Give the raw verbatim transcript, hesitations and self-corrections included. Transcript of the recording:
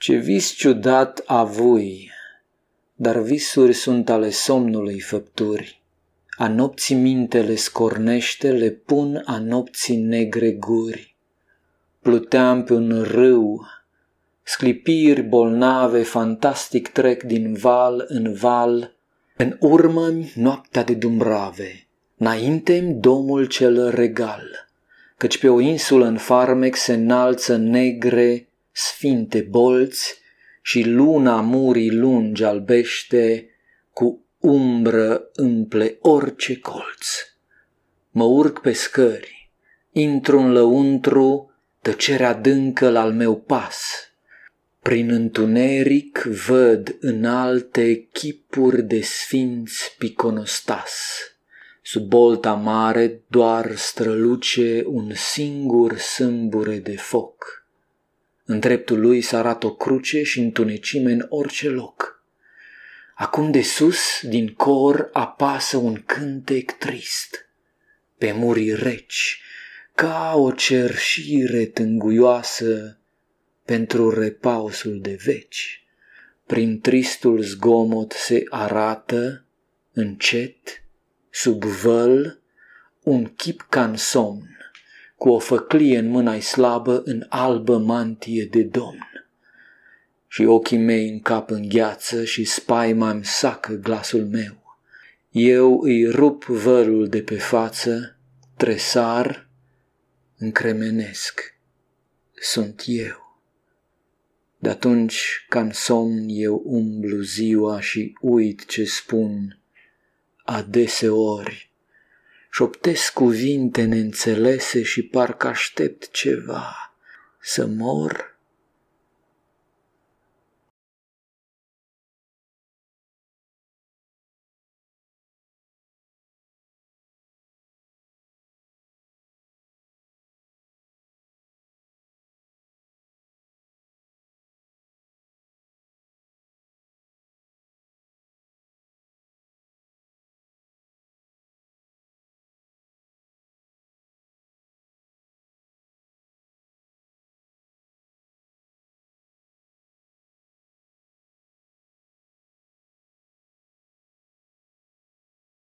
Ce vis ciudat avui, dar visuri sunt ale somnului făpturi. A nopții mintele scornește, le pun a nopții negre guri. Pluteam pe un râu, sclipiri bolnave fantastic trec din val în val, în urmă-mi noaptea de dumbrave, înainte-mi domul cel regal, căci pe o insulă în farmec se înalță negre, sfinte bolți și luna murii lungi albește, cu umbră umple orice colț. Mă urc pe scări, intru în lăuntru, tăcerea adâncă al meu pas. Prin întuneric văd înalte chipuri de sfinți piconostas. Sub bolta mare doar străluce un singur sâmbure de foc. În dreptul lui s-arată o cruce și întunecime în orice loc. Acum de sus, din cor, apasă un cântec trist. Pe murii reci, ca o cerșire tânguioasă pentru repausul de veci. Prin tristul zgomot se arată, încet, sub văl, un chip ca-n somn, cu o făclie în mâna-i slabă, în albă mantie de domn. Și ochii mei încap în gheață și spaima-mi sacă glasul meu. Eu îi rup vălul de pe față, tresar, încremenesc. Sunt eu. De-atunci, ca-n somn, eu umblu ziua și uit ce spun adeseori. Șoptesc cuvinte neînțelese și parcă aștept ceva, să mor